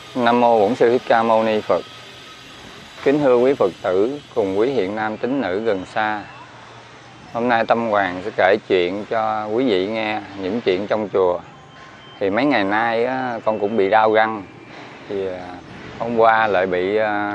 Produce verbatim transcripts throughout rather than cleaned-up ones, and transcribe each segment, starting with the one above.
Nam mô Bổn Sư Thích Ca Mâu Ni Phật. Kính thưa quý Phật tử cùng quý hiện nam tín nữ gần xa. Hôm nay Tâm Hoàng sẽ kể chuyện cho quý vị nghe những chuyện trong chùa. Thì mấy ngày nay á, con cũng bị đau răng. Thì hôm qua lại bị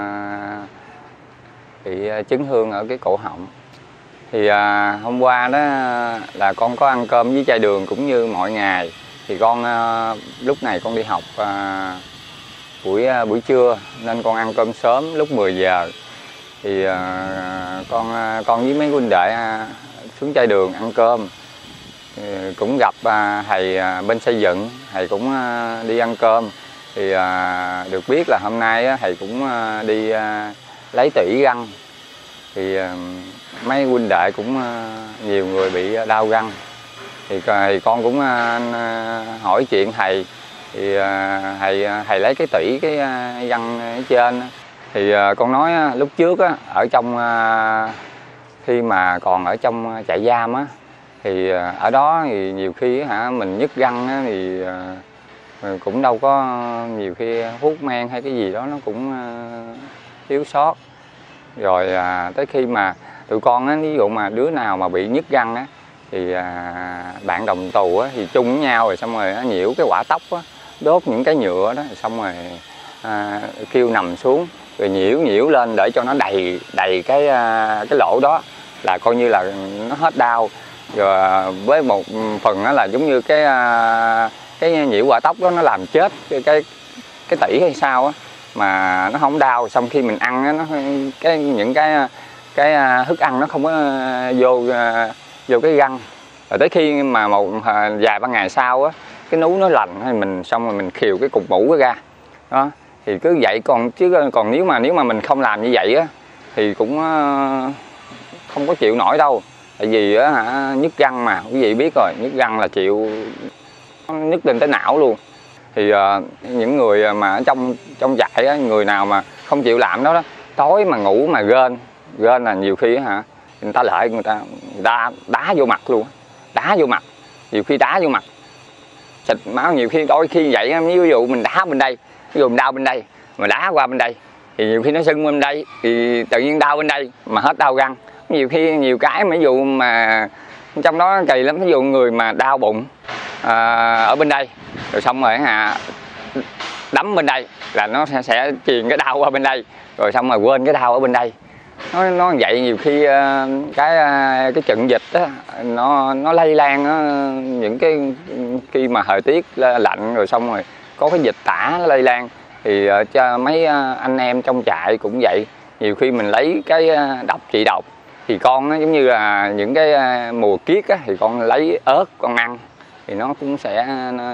bị chấn thương ở cái cổ họng. Thì à, hôm qua đó là con có ăn cơm với chai đường cũng như mọi ngày. Thì con à, lúc này con đi học à, buổi à, buổi trưa nên con ăn cơm sớm lúc mười giờ. Thì à, con con với mấy huynh đệ à, xuống chai đường ăn cơm. Thì cũng gặp à, thầy à, bên xây dựng, thầy cũng à, đi ăn cơm. Thì à, được biết là hôm nay á, thầy cũng à, đi à, lấy tủy răng. Thì à, mấy huynh đệ cũng uh, nhiều người bị đau răng. Thì, thì con cũng uh, hỏi chuyện thầy. Thì uh, thầy thầy lấy cái tủy cái uh, răng ở trên. Thì uh, con nói uh, lúc trước uh, ở trong uh, khi mà còn ở trong trại giam á, thì uh, ở đó thì nhiều khi uh, hả mình nhức răng uh, thì uh, cũng đâu có nhiều khi hút men hay cái gì đó nó cũng uh, thiếu sót. Rồi uh, tới khi mà tụi con á, ví dụ mà đứa nào mà bị nhức răng á, thì à, bạn đồng tù á, thì chung với nhau rồi xong rồi á, nhiễu cái quả tóc á, đốt những cái nhựa đó, xong rồi à, kêu nằm xuống rồi nhiễu nhiễu lên để cho nó đầy đầy cái à, cái lỗ đó, là coi như là nó hết đau. Rồi với một phần đó là giống như cái à, cái nhiễu quả tóc đó nó làm chết cái cái, cái tủy hay sao á, mà nó không đau. Xong khi mình ăn á, nó cái những cái cái thức ăn nó không có vô vô cái răng. Rồi tới khi mà một vài ba ngày sau á, cái nú nó lành hay mình xong rồi mình khều cái cục mũ ra đó, thì cứ vậy. Còn chứ còn nếu mà nếu mà mình không làm như vậy á thì cũng không có chịu nổi đâu. Tại vì á hả, nhức răng mà quý vị biết rồi, nhức răng là chịu, nhức lên tới não luôn. Thì uh, những người mà ở trong trong trại á, người nào mà không chịu làm đó đó, tối mà ngủ mà rên rên là nhiều khi hả, người ta lại người ta người ta đá vô mặt luôn, đá vô mặt, nhiều khi đá vô mặt xịt máu. Nhiều khi đôi khi vậy, ví dụ mình đá bên đây, ví dụ mình đau bên đây mà đá qua bên đây thì nhiều khi nó sưng bên đây thì tự nhiên đau bên đây mà hết đau răng. Nhiều khi nhiều cái ví dụ mà trong đó kỳ lắm, ví dụ người mà đau bụng à, ở bên đây rồi xong rồi hả, đấm bên đây là nó sẽ, sẽ truyền cái đau qua bên đây, rồi xong rồi quên cái đau ở bên đây. Nó nó vậy. Nhiều khi cái cái trận dịch đó, nó nó lây lan đó, những cái khi mà thời tiết lạnh rồi xong rồi có cái dịch tả lây lan. Thì cho mấy anh em trong trại cũng vậy, nhiều khi mình lấy cái độc trị độc. Thì con nó giống như là những cái mùa kiết á, thì con lấy ớt con ăn thì nó cũng sẽ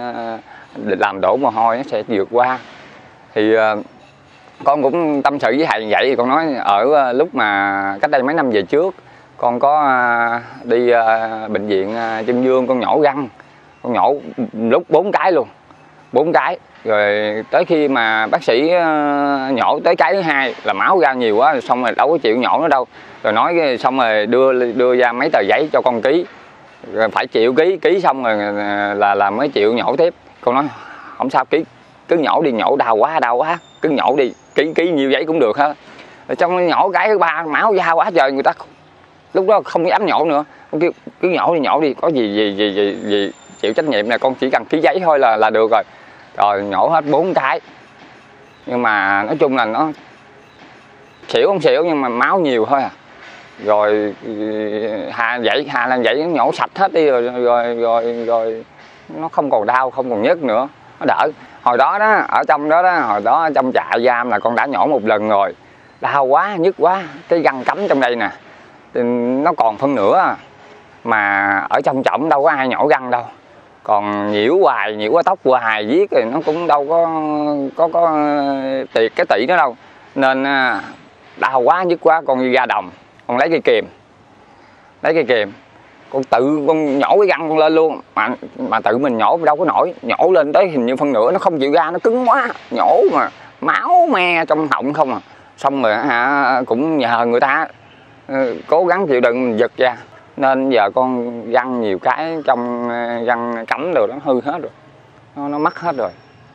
làm đổ mồ hôi, nó sẽ vượt qua. Thì con cũng tâm sự với thầy vậy. Thì con nói ở lúc mà cách đây mấy năm về trước, con có đi bệnh viện Trưng Vương, con nhổ răng, con nhổ lúc bốn cái luôn, bốn cái. Rồi tới khi mà bác sĩ nhổ tới cái thứ hai là máu ra nhiều quá, rồi xong rồi đâu có chịu nhổ nữa đâu. Rồi nói xong rồi đưa đưa ra mấy tờ giấy cho con ký, rồi phải chịu ký, ký xong rồi là là mới chịu nhổ tiếp. Con nói không sao, ký cứ nhổ đi, nhổ đau quá đau quá cứ nhổ đi, ký ký nhiều giấy cũng được hết. Rồi trong nhổ cái thứ ba máu ra quá trời, người ta lúc đó không dám nhổ nữa. Con kêu cứ nhổ đi, nhổ đi, có gì gì gì gì, gì chịu trách nhiệm này, con chỉ cần ký giấy thôi là là được rồi. Rồi nhổ hết bốn cái, nhưng mà nói chung là nó xỉu không xỉu nhưng mà máu nhiều thôi à. Rồi hà vậy hà làm vậy, nó nhổ sạch hết đi rồi rồi rồi rồi nó không còn đau, không còn nhức nữa, nó đỡ. Hồi đó đó ở trong đó đó hồi đó trong trại giam là con đã nhổ một lần rồi, đau quá nhức quá, cái răng cắm trong đây nè nó còn phân nửa, mà ở trong trọng đâu có ai nhổ răng đâu, còn nhiễu hoài, nhiễu cái tóc hoài viết thì nó cũng đâu có có có tiệt cái tủy nó đâu. Nên đau quá nhức quá, con đi ra đồng, con lấy cây kìm, lấy cây kìm con tự con nhổ cái răng con lên luôn. Mà mà tự mình nhổ đâu có nổi, nhổ lên tới hình như phân nửa nó không chịu ra, nó cứng quá, nhổ mà máu me trong họng không à. Xong rồi hả, cũng nhờ người ta cố gắng chịu đựng mình giật ra, nên giờ con răng nhiều cái trong răng cắm rồi nó hư hết rồi, nó, nó mất hết rồi.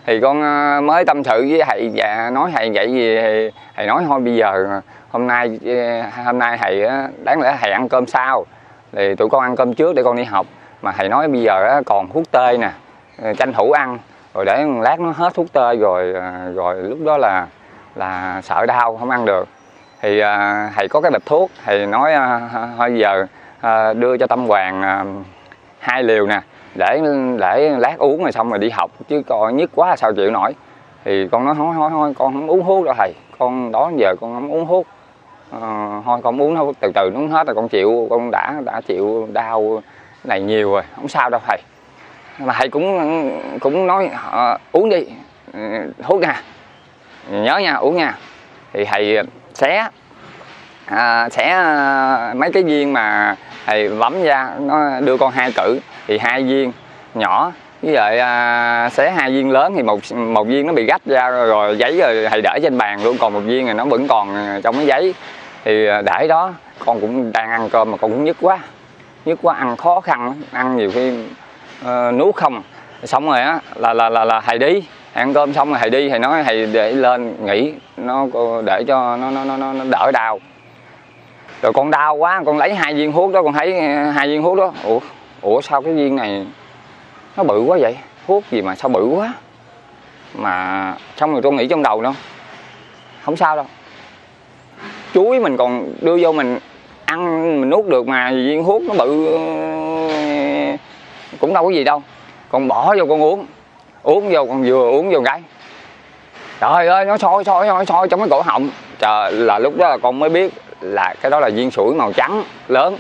Thì con mới tâm sự với thầy và nói thầy vậy gì thì thầy nói thôi bây giờ hôm nay hôm nay thầy đáng lẽ thầy ăn cơm sau thì tụi con ăn cơm trước để con đi học, mà thầy nói bây giờ còn thuốc tê nè, tranh thủ ăn rồi để lát nó hết thuốc tê rồi rồi lúc đó là là sợ đau không ăn được. Thì thầy có cái bịch thuốc, thầy nói thôi giờ đưa cho Tâm Hoàng hai liều nè, để để lát uống rồi xong rồi đi học, chứ coi nhức quá sao chịu nổi. Thì con nói thôi thôi thôi con không uống thuốc đâu thầy, con đó giờ con không uống thuốc, à, thôi con uống thuốc từ từ nó uống hết rồi con chịu, con đã đã chịu đau này nhiều rồi không sao đâu thầy. Mà thầy cũng cũng nói uh, uống đi thuốc nha, nhớ nha uống nha. Thì thầy xé à, xé mấy cái viên mà thầy bấm ra, nó đưa con hai cử thì hai viên nhỏ với lại à, xé hai viên lớn thì một một viên nó bị gách ra rồi, rồi giấy rồi thầy để trên bàn luôn, còn một viên này nó vẫn còn trong cái giấy. Thì để đó con cũng đang ăn cơm mà con cũng nhức quá nhức quá ăn khó khăn, ăn nhiều khi uh, nuốt không. Xong rồi á là là là là thầy đi ăn cơm xong rồi thầy đi, thầy nói thầy để lên nghỉ nó để cho nó nó nó nó đỡ đau. Rồi con đau quá con lấy hai viên thuốc đó, con thấy hai viên thuốc đó, ủa ủa sao cái viên này nó bự quá vậy, thuốc gì mà sao bự quá. Mà xong rồi tôi nghĩ trong đầu nó không sao đâu, chuối mình còn đưa vô mình ăn mình nuốt được mà viên thuốc nó bự cũng đâu có gì đâu. Con bỏ vô con uống uống vô, con vừa uống vô cái trời ơi nó sôi sôi sôi sôi trong cái cổ họng. Trời, là lúc đó là con mới biết là cái đó là viên sủi màu trắng lớn,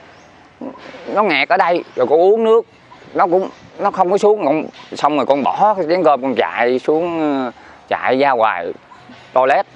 nó nghẹt ở đây. Rồi con uống nước nó cũng nó không có xuống. Con xong rồi con bỏ cái chén cơm con chạy xuống, chạy ra ngoài toilet,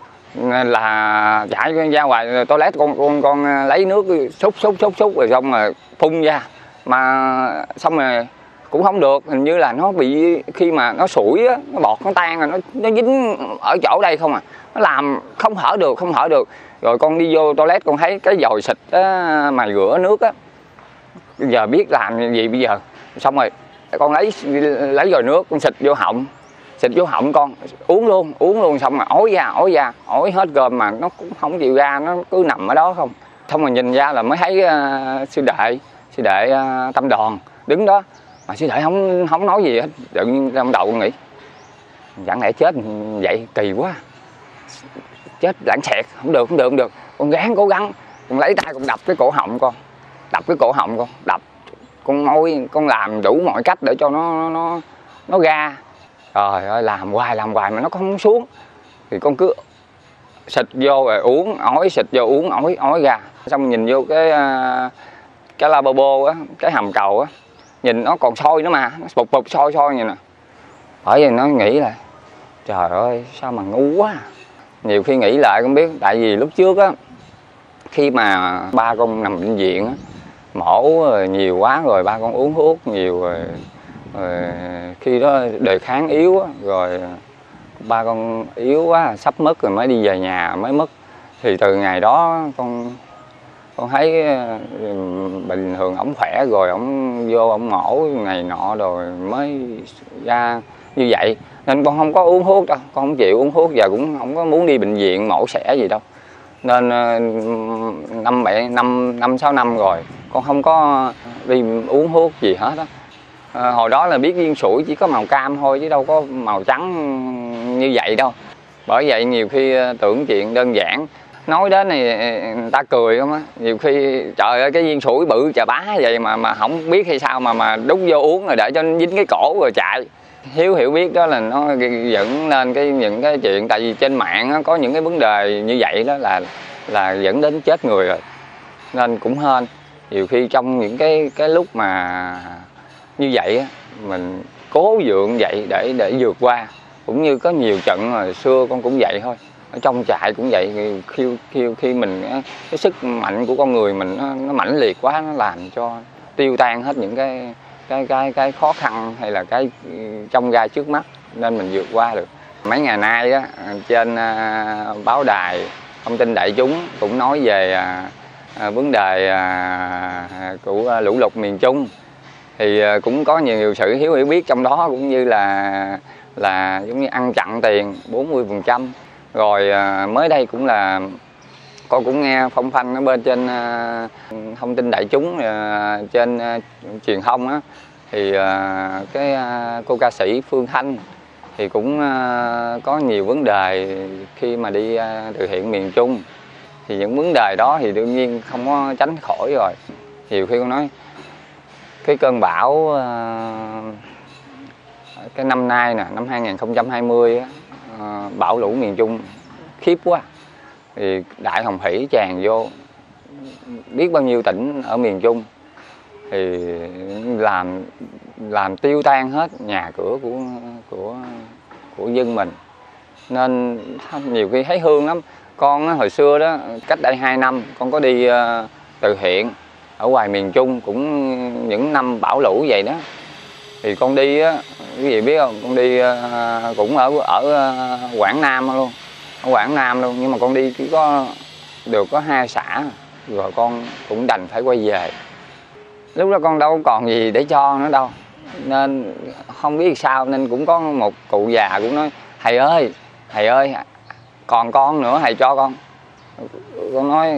là chạy ra ngoài toilet con con con lấy nước xúc xúc xúc xúc rồi xong rồi phun ra, mà xong rồi cũng không được, hình như là nó bị khi mà nó sủi á, nó bọt nó tan rồi nó nó dính ở chỗ đây không à, nó làm không thở được không thở được. Rồi con đi vô toilet con thấy cái dòi xịt á, mà rửa nước á, giờ biết làm gì bây giờ. Xong rồi con lấy lấy dòi nước con xịt vô họng, xịt vô họng con uống luôn uống luôn xong mà ói ra ói ra ói hết cơm mà nó cũng không chịu ra, nó cứ nằm ở đó không. Xong rồi nhìn ra là mới thấy uh, sư đệ sư đệ uh, Tâm Đoàn đứng đó, mà sư đệ không không nói gì hết. Tự nhiên trong đầu con nghĩ chẳng lẽ chết vậy kỳ quá, chết lãng xẹt không được không được không được. Con gắng cố gắng con lấy tay con đập cái cổ họng con, đập cái cổ họng con đập con môi, con làm đủ mọi cách để cho nó nó nó ra. Trời ơi làm hoài làm hoài mà nó không xuống. Thì con cứ xịt vô rồi uống ói, xịt vô uống ói ói ra. Xong nhìn vô cái cái lavabo á, cái hầm cầu á, nhìn nó còn sôi nữa mà, nó bụp bụp sôi sôi vậy nè. Bởi vì nó nghĩ là trời ơi sao mà ngu quá. Nhiều khi nghĩ lại không biết, tại vì lúc trước á khi mà ba con nằm bệnh viện á, mổ rồi nhiều quá rồi ba con uống thuốc nhiều rồi, rồi khi đó đề kháng yếu á, rồi ba con yếu quá sắp mất rồi mới đi về nhà mới mất. Thì từ ngày đó con con thấy bình thường ổng khỏe rồi ổng vô ổng mổ ngày nọ rồi mới ra như vậy, nên con không có uống thuốc đâu, con không chịu uống thuốc, giờ cũng không có muốn đi bệnh viện mổ xẻ gì đâu. Nên năm bảy năm năm sáu năm rồi con không có đi uống thuốc gì hết á. À, hồi đó là biết viên sủi chỉ có màu cam thôi chứ đâu có màu trắng như vậy đâu. Bởi vậy nhiều khi tưởng chuyện đơn giản nói đến này người ta cười không á. Nhiều khi trời ơi cái viên sủi bự chà bá vậy mà mà không biết hay sao mà mà đút vô uống rồi để cho nó dính cái cổ rồi chạy. Hiếu hiểu biết đó là nó dẫn lên cái những cái chuyện, tại vì trên mạng á, có những cái vấn đề như vậy đó là là dẫn đến chết người rồi. Nên cũng hên nhiều khi trong những cái cái lúc mà như vậy á, mình cố vượn vậy để để vượt qua. Cũng như có nhiều trận hồi xưa con cũng vậy thôi, ở trong trại cũng vậy. Khi khi khi mình cái sức mạnh của con người mình nó, nó mãnh liệt quá, nó làm cho tiêu tan hết những cái cái cái cái khó khăn hay là cái trong gai trước mắt, nên mình vượt qua được. Mấy ngày nay á, trên uh, báo đài thông tin đại chúng cũng nói về uh, uh, vấn đề uh, của uh, lũ lụt miền Trung. Thì uh, cũng có nhiều sự hiếu hiểu biết trong đó, cũng như là là giống như ăn chặn tiền bốn mươi phần trăm. Rồi à, mới đây cũng là con cũng nghe phong phanh ở bên trên à, thông tin đại chúng à, trên à, truyền thông á, thì à, cái à, cô ca sĩ Phương Thanh thì cũng à, có nhiều vấn đề khi mà đi à, từ thiện miền Trung. Thì những vấn đề đó thì đương nhiên không có tránh khỏi rồi. Nhiều khi con nói cái cơn bão à, cái năm nay nè, năm hai nghìn không trăm hai mươi á, à, bão lũ miền Trung khiếp quá. Thì đại hồng thủy tràn vô biết bao nhiêu tỉnh ở miền Trung, thì làm làm tiêu tan hết nhà cửa của của của dân mình. Nên nhiều khi thấy thương lắm. Con hồi xưa đó, cách đây hai năm con có đi uh, từ thiện ở ngoài miền Trung, cũng những năm bão lũ vậy đó. Thì con đi á, cái gì biết không, con đi uh, cũng ở ở uh, Quảng Nam luôn, ở Quảng Nam luôn, nhưng mà con đi chỉ có được có hai xã, rồi con cũng đành phải quay về. Lúc đó con đâu còn gì để cho nữa đâu, nên không biết sao, nên cũng có một cụ già cũng nói: thầy ơi, thầy ơi, còn con nữa, thầy cho con. Con nói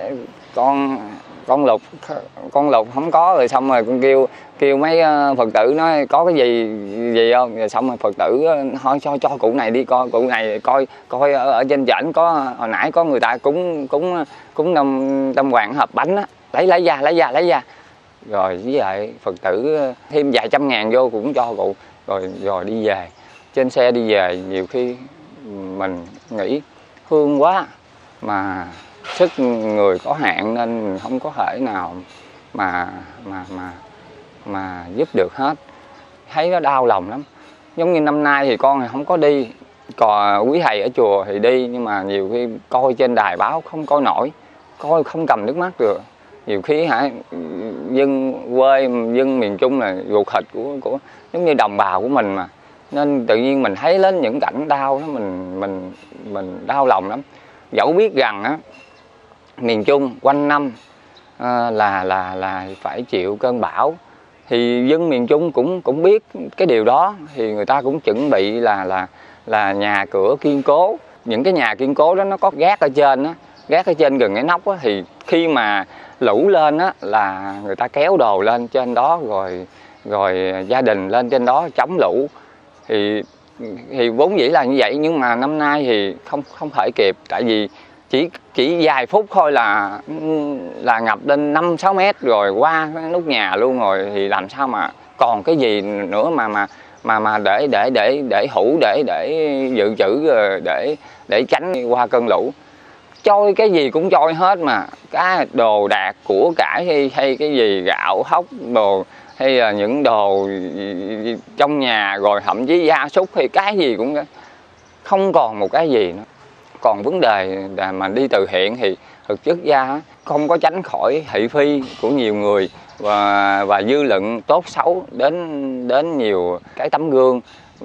con con lục con lục không có. Rồi xong rồi con kêu kêu mấy Phật tử nói có cái gì gì không. Rồi xong rồi Phật tử thôi cho cho cụ này đi, coi cụ này coi coi ở, ở trên trển có, hồi nãy có người ta cúng cúng cúng tâm tâm hoàng hộp bánh á, lấy lấy ra lấy ra lấy ra rồi với lại Phật tử thêm vài trăm ngàn vô cũng cho cụ, rồi rồi đi về. Trên xe đi về nhiều khi mình nghĩ thương quá, mà sức người có hạn nên mình không có thể nào mà mà mà mà giúp được hết. Thấy nó đau lòng lắm. Giống như năm nay thì con thì không có đi, còn quý thầy ở chùa thì đi, nhưng mà nhiều khi coi trên đài báo không coi nổi, coi không cầm nước mắt được. Nhiều khi hả, dân quê, dân miền Trung là ruột thịt của của giống như đồng bào của mình mà, nên tự nhiên mình thấy lên những cảnh đau đó, mình mình mình đau lòng lắm. Dẫu biết rằng á, miền Trung quanh năm à, là là là phải chịu cơn bão, thì dân miền Trung cũng cũng biết cái điều đó, thì người ta cũng chuẩn bị là là là nhà cửa kiên cố. Những cái nhà kiên cố đó nó có gác ở trên á, gác ở trên gần cái nóc á, thì khi mà lũ lên á là người ta kéo đồ lên trên đó, rồi rồi gia đình lên trên đó chống lũ. Thì thì vốn dĩ là như vậy, nhưng mà năm nay thì không không thể kịp, tại vì chỉ chỉ vài phút thôi là là ngập lên năm sáu mét rồi qua cái nóc nhà luôn rồi, thì làm sao mà còn cái gì nữa mà mà mà mà để để để để hũ để để dự trữ, để để tránh qua cơn lũ. Trôi cái gì cũng trôi hết, mà cái đồ đạc của cải hay hay cái gì gạo hốc đồ, hay là những đồ trong nhà, rồi thậm chí gia súc hay cái gì cũng không còn một cái gì nữa. Còn vấn đề mà đi từ thiện thì thực chất ra không có tránh khỏi thị phi của nhiều người, và và dư luận tốt xấu đến đến nhiều cái tấm gương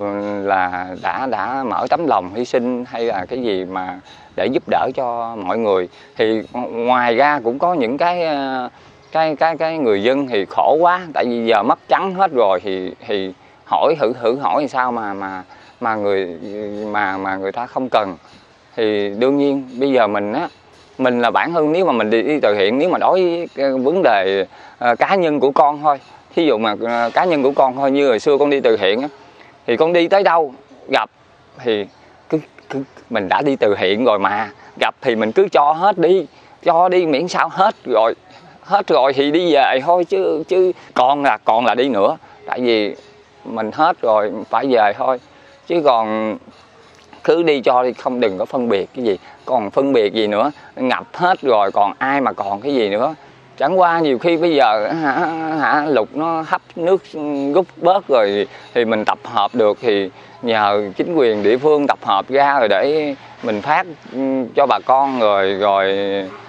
là đã đã mở tấm lòng hy sinh hay là cái gì mà để giúp đỡ cho mọi người. Thì ngoài ra cũng có những cái cái cái cái người dân thì khổ quá, tại vì giờ mất trắng hết rồi, thì thì hỏi thử thử hỏi thì sao mà mà mà người mà mà người ta không cần. Thì đương nhiên bây giờ mình á, mình là bản thân, nếu mà mình đi, đi từ thiện, nếu mà đối với vấn đề uh, cá nhân của con thôi, thí dụ mà uh, cá nhân của con thôi, như hồi xưa con đi từ thiện á, thì con đi tới đâu gặp thì cứ, cứ mình đã đi từ thiện rồi mà, gặp thì mình cứ cho hết đi, cho đi miễn sao hết rồi, hết rồi thì đi về thôi, chứ chứ còn là còn là đi nữa, tại vì mình hết rồi phải về thôi, chứ còn cứ đi cho đi, không đừng có phân biệt cái gì. Còn phân biệt gì nữa, ngập hết rồi còn ai mà còn cái gì nữa. Chẳng qua nhiều khi bây giờ hả, hả lục nó hấp nước rút bớt rồi thì mình tập hợp được, thì nhờ chính quyền địa phương tập hợp ra rồi để mình phát cho bà con, rồi rồi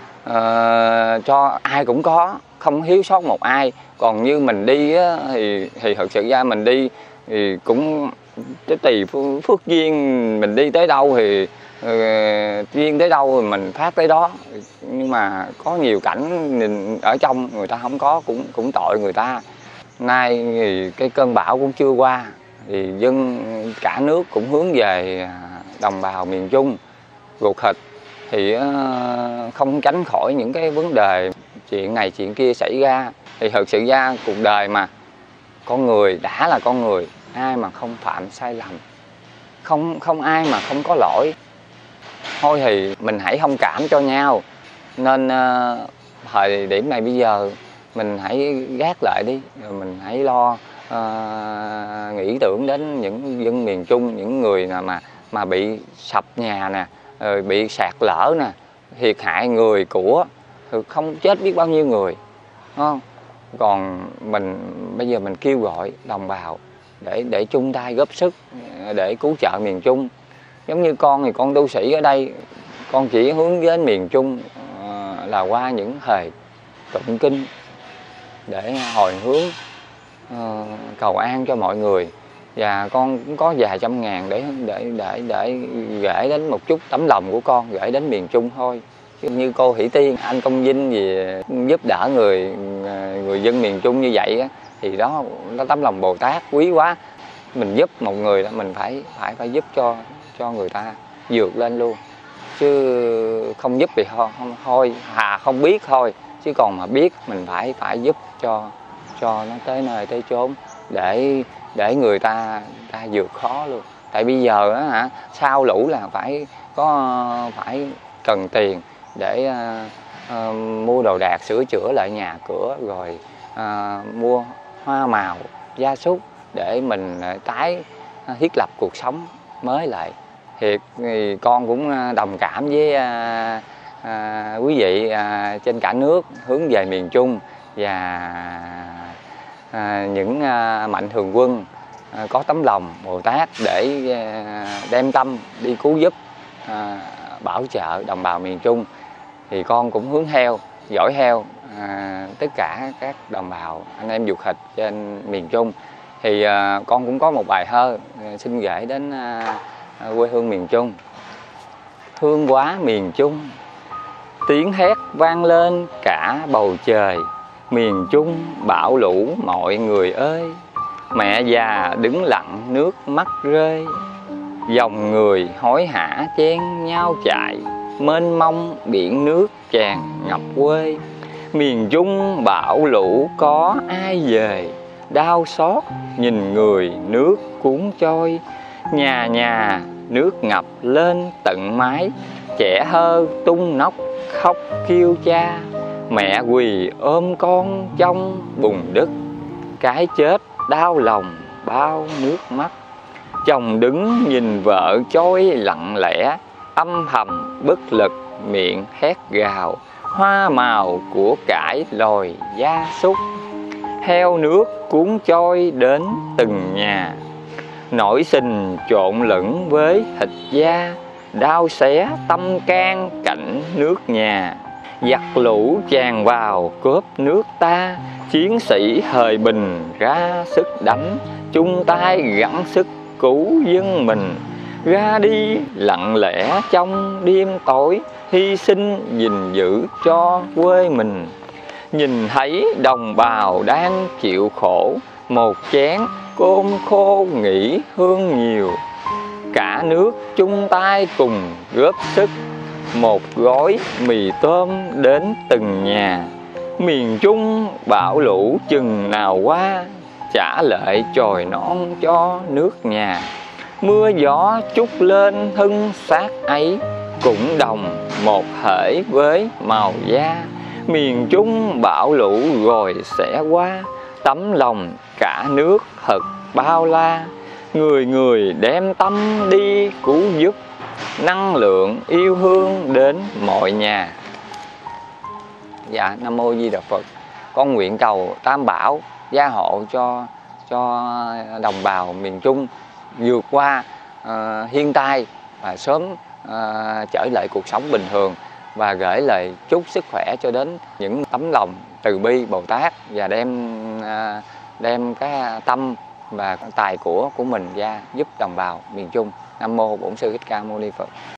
uh, cho ai cũng có, không thiếu sót một ai. Còn như mình đi á, thì thì thật sự ra mình đi thì cũng cái tùy phước duyên, mình đi tới đâu thì uh, duyên tới đâu thì mình phát tới đó. Nhưng mà có nhiều cảnh nhìn ở trong người ta không có, cũng cũng tội người ta. Nay thì cái cơn bão cũng chưa qua, thì dân cả nước cũng hướng về đồng bào miền Trung ruột thịt, thì không tránh khỏi những cái vấn đề chuyện này chuyện kia xảy ra. Thì thực sự ra cuộc đời mà, con người đã là con người, ai mà không phạm sai lầm, không không ai mà không có lỗi. Thôi thì mình hãy thông cảm cho nhau, nên uh, thời điểm này bây giờ mình hãy gác lại đi, rồi mình hãy lo uh, nghĩ tưởng đến những dân miền Trung, những người nào mà mà bị sập nhà nè, rồi bị sạt lở nè, thiệt hại người của, không chết biết bao nhiêu người, đúng không? Còn mình bây giờ mình kêu gọi đồng bào để để chung tay góp sức để cứu trợ miền Trung. Giống như con thì con tu sĩ ở đây, con chỉ hướng đến miền Trung uh, là qua những thời tụng kinh để hồi hướng uh, cầu an cho mọi người, và con cũng có vài trăm ngàn để để để để gửi đến một chút tấm lòng của con gửi đến miền Trung thôi. Như cô Thủy Tiên, anh Công Vinh gì giúp đỡ người người dân miền Trung như vậy á, thì đó nó tấm lòng Bồ Tát quý quá. Mình giúp một người đó mình phải phải phải giúp cho cho người ta vượt lên luôn, chứ không giúp thì thôi không thôi hà không biết thôi, chứ còn mà biết mình phải phải giúp cho cho nó tới nơi tới chốn để để người ta ta vượt khó luôn. Tại bây giờ á hả, sau lũ là phải có phải cần tiền để uh, uh, mua đồ đạc sửa chữa lại nhà cửa, rồi uh, mua hoa màu gia súc để mình uh, tái uh, thiết lập cuộc sống mới lại. Thiệt thì con cũng đồng cảm với uh, uh, quý vị uh, trên cả nước hướng về miền Trung, và uh, những uh, mạnh thường quân uh, có tấm lòng Bồ Tát để uh, đem tâm đi cứu giúp, uh, bảo trợ đồng bào miền Trung. Thì con cũng hướng theo, dõi theo à, tất cả các đồng bào anh em ruột thịt trên miền Trung. Thì à, con cũng có một bài thơ à, xin gửi đến à, quê hương miền Trung. Thương quá miền Trung, tiếng hét vang lên cả bầu trời. Miền Trung bão lũ mọi người ơi, mẹ già đứng lặng nước mắt rơi. Dòng người hối hả chen nhau chạy, mênh mông biển nước tràn ngập quê. Miền Trung bão lũ có ai về, đau xót nhìn người nước cuốn trôi. Nhà nhà nước ngập lên tận mái, trẻ thơ tung nóc khóc kêu cha. Mẹ quỳ ôm con trong bùn đất, cái chết đau lòng bao nước mắt. Chồng đứng nhìn vợ trôi lặng lẽ, âm thầm bất lực miệng hét gào. Hoa màu của cải lòi gia súc, theo nước cuốn trôi đến từng nhà. Nổi sình trộn lẫn với thịt da, đau xé tâm can cảnh nước nhà. Giặc lũ tràn vào cướp nước ta, chiến sĩ thời bình ra sức đánh. Chung tay gắng sức cứu dân mình, ra đi lặng lẽ trong đêm tối, hy sinh gìn giữ cho quê mình. Nhìn thấy đồng bào đang chịu khổ, một chén cơm khô nghỉ hương nhiều. Cả nước chung tay cùng góp sức, một gói mì tôm đến từng nhà. Miền Trung bão lũ chừng nào qua, trả lại chồi non cho nước nhà. Mưa gió trút lên thân xác ấy, cũng đồng một thể với màu da. Miền Trung bão lũ rồi sẽ qua, tấm lòng cả nước thật bao la. Người người đem tâm đi cứu giúp, năng lượng yêu thương đến mọi nhà. Dạ, Nam Mô Di Đà Phật. Con nguyện cầu Tam Bảo gia hộ cho cho đồng bào miền Trung vượt qua uh, thiên tai và sớm uh, trở lại cuộc sống bình thường, và gửi lời chúc sức khỏe cho đến những tấm lòng từ bi Bồ Tát, và đem uh, đem cái tâm và tài của của mình ra giúp đồng bào miền Trung. Nam Mô Bổn Sư Thích Ca Mâu Ni Phật.